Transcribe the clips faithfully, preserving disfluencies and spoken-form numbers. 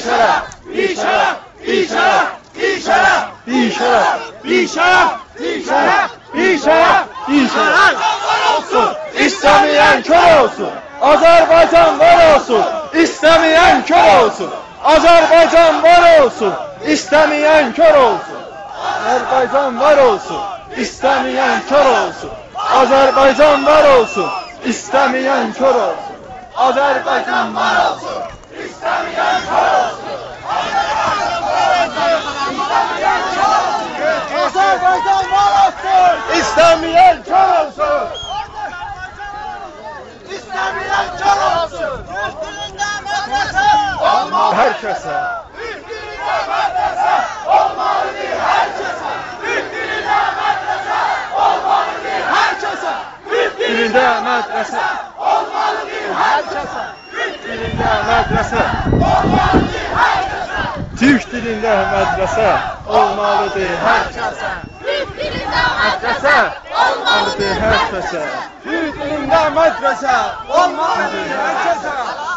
şeref, bir şeref, bir şeref, bir şeref, bir şeref, bir şeref, bir şeref, bir şeref, bir şeref var olsun. İstemeyen kör olsun. Azerbaycan var olsun. İstemeyen kör olsun. Azerbaycan var olsun. İstemeyen kör olsun. Azerbaycan var olsun. İstemeyen kör olsun. Azerbaycan var olsun. İstemeyen kör olsun. Azerbaycan var olsun. İstemeyen kör olsun. Azerbaycan var olsun. İstemeyen kör olsun. İstemeyen kör olsun. Olmalı herkese. Büyüklüğüne medrese olmalıdır herkese. Büyüklüğüne medrese olmalıdır herkese. Büyüklüğüne medrese olmalıdır herkese. Büyüklüğüne medrese olmalıdır herkese. Türk dilinde medrese olmalıdır herkese. Türk dilinde medrese olmalıdır herkese. Türk dilinde medrese olmalıdır herkese.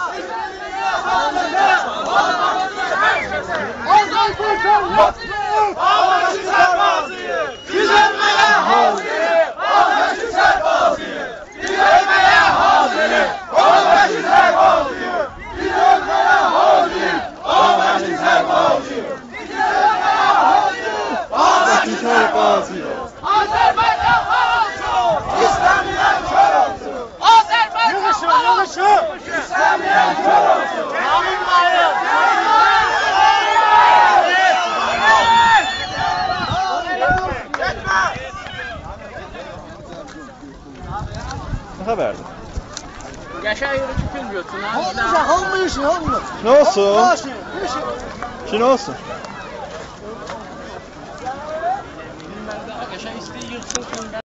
Azerbaycan mutluyum, Ağbaşı Serbazıyım. Güzelmeye hazırım, Ağbaşı Serbazıyım. Güzelmeye hazırım, Ağbaşı Serbazıyım. Güzelmeye hazırım, Ağbaşı Serbazıyım. Güzelmeye hazırım, Ağbaşı Serbazıyım. Azerbaycan var olsun. İstemeyen kör olsun. Azerbaycan var olsun. İstemeyen kör olsun. Ne haberdi? Yaşar yürü tüm götün. Olmayacak, olmayışın, olmuyor. Ne olsun? Olsun, Ki ne olsun? Yaşar isteği yıksın.